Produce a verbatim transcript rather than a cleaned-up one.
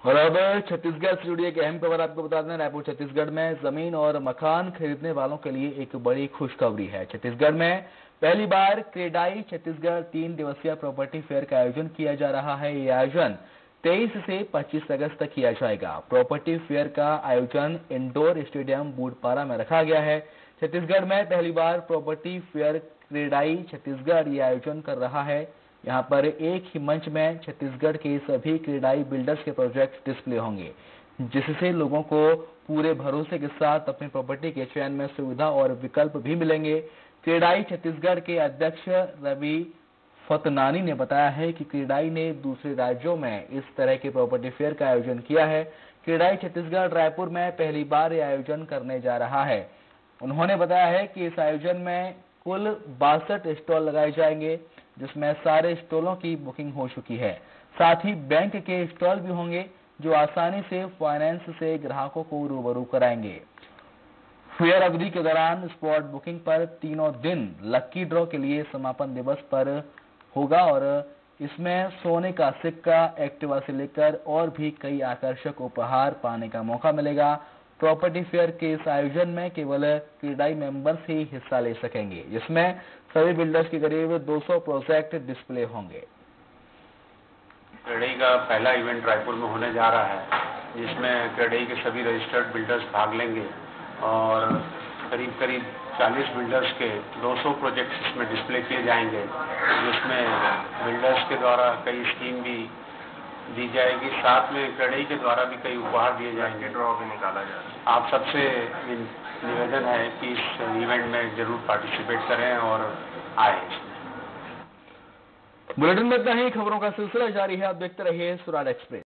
और अब छत्तीसगढ़ से जुड़ी एक अहम खबर आपको बता दें। रायपुर छत्तीसगढ़ में जमीन और मकान खरीदने वालों के लिए एक बड़ी खुशखबरी है। छत्तीसगढ़ में पहली बार क्रेडाई छत्तीसगढ़ तीन दिवसीय प्रॉपर्टी फेयर का आयोजन किया जा रहा है। ये आयोजन तेईस से पच्चीस अगस्त तक किया जाएगा। प्रॉपर्टी फेयर का आयोजन इंडोर स्टेडियम बूटपारा में रखा गया है। छत्तीसगढ़ में पहली बार प्रॉपर्टी फेयर क्रेडाई छत्तीसगढ़ ये आयोजन कर रहा है। यहाँ पर एक ही मंच में छत्तीसगढ़ के सभी क्रेडाई बिल्डर्स के प्रोजेक्ट डिस्प्ले होंगे, जिससे लोगों को पूरे भरोसे के साथ अपनी प्रॉपर्टी के चयन में सुविधा और विकल्प भी मिलेंगे। क्रेडाई छत्तीसगढ़ के अध्यक्ष रवि फतनानी ने बताया है कि क्रेडाई ने दूसरे राज्यों में इस तरह के प्रॉपर्टी फेयर का आयोजन किया है। क्रेडाई छत्तीसगढ़ रायपुर में पहली बार ये आयोजन करने जा रहा है। उन्होंने बताया है कि इस आयोजन में कुल बासठ स्टॉल लगाए जाएंगे, जिसमें सारे स्टॉलों की बुकिंग हो चुकी है। साथ ही बैंक के स्टॉल भी होंगे, जो आसानी से फाइनेंस से ग्राहकों को रूबरू कराएंगे। फेयर अवधि के दौरान स्पॉट बुकिंग पर तीनों दिन लक्की ड्रॉ के लिए समापन दिवस पर होगा और इसमें सोने का सिक्का, एक्टिवा से लेकर और भी कई आकर्षक उपहार पाने का मौका मिलेगा। प्रॉपर्टी फेयर के इस आयोजन में केवल क्रेडाई मेंबर्स ही हिस्सा ले सकेंगे, जिसमें सभी बिल्डर्स के करीब दो सौ प्रोजेक्ट डिस्प्ले होंगे। क्रेडाई का पहला इवेंट रायपुर में होने जा रहा है, जिसमें क्रेडाई के सभी रजिस्टर्ड बिल्डर्स भाग लेंगे और करीब करीब चालीस बिल्डर्स के दो सौ प्रोजेक्ट्स इसमें डिस्प्ले किए जाएंगे, जिसमें बिल्डर्स के द्वारा कई स्कीम भी दी जाएगी। साथ में क्रेडाई के द्वारा भी कई उपहार दिए जाएंगे, ड्रॉ भी निकाला जाएगा। आप सबसे निवेदन है कि इस इवेंट में जरूर पार्टिसिपेट करें और आए। बुलेटिन में इतना ही। खबरों का सिलसिला जारी है, आप देखते रहिए सुराज एक्सप्रेस।